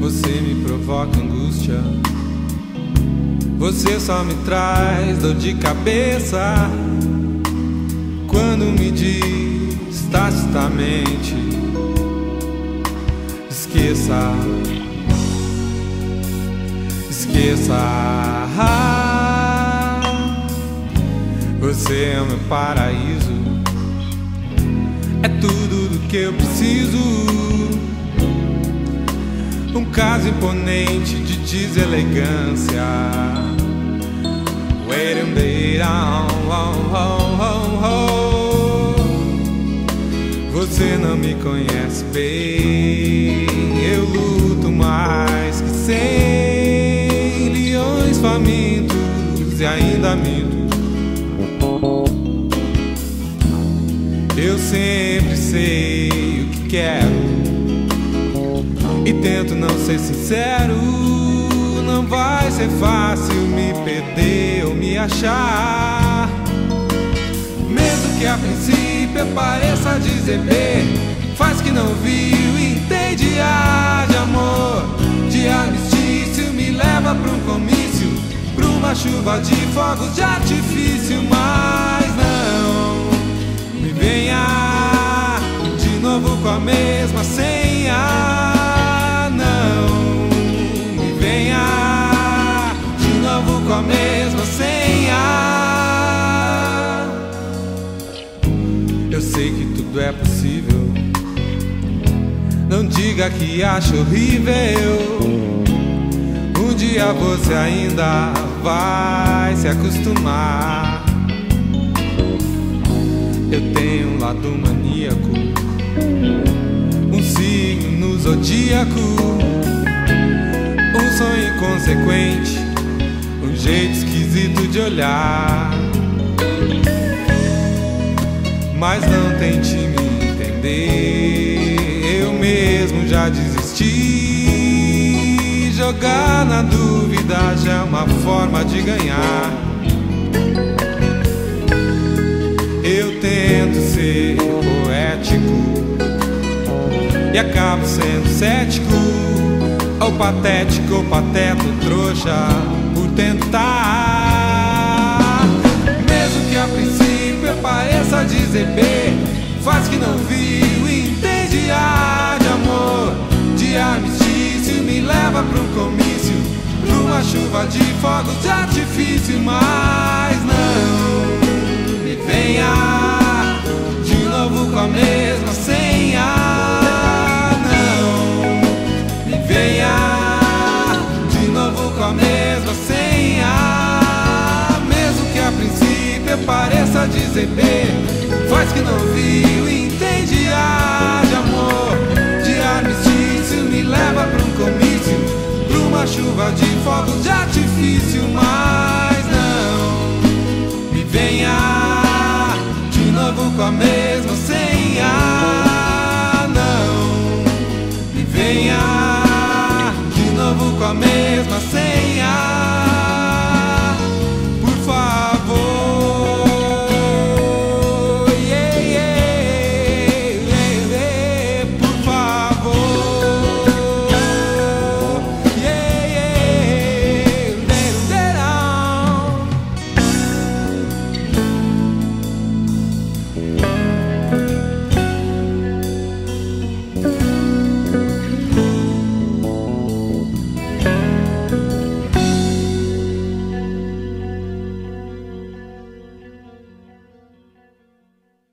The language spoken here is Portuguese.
Você me provoca angústia, você só me traz dor de cabeça. Quando me diz tacitamente, esqueça, esqueça. Você é o meu paraíso, é tudo do que eu preciso. Um caso imponente de deselegância. Wait and wait, Você não me conhece bem. Eu luto mais que 100 leões famintos e ainda minto. Eu sempre sei o que quero e tento não ser sincero. Não vai ser fácil me perder ou me achar. Mesmo que a princípio pareça dizer B, faz que não viu e entende. A de amor, de armistício, me leva pra um comício, pra uma chuva de fogos de artifício. Mas não me venha de novo com a mesma senha. Com a mesma senha. Eu sei que tudo é possível, não diga que acho horrível. Um dia você ainda vai se acostumar. Eu tenho um lado maníaco, um signo no zodíaco, um sonho inconsequente, um jeito esquisito de olhar. Mas não tente me entender, eu mesmo já desisti. Jogar na dúvida já é uma forma de ganhar. Eu tento ser poético e acabo sendo cético, ou patético, ou pateto, trouxa por tentar. Mesmo que a princípio pareça dizer B, faz que não viu e entende. A de amor, de armistício, me leva pra um comício, pra uma chuva de fogos de artifício. Mas não me venha de novo com a mesma senha. Com a mesma senha. Mesmo que a princípio pareça dizer B, faz que não viu e entende. A de amor, de armistício, me leva pra um comício, pra uma chuva de fogos de artifício. Mas não me venha de novo com a mesma senha. Não me venha de novo com a mesma senha.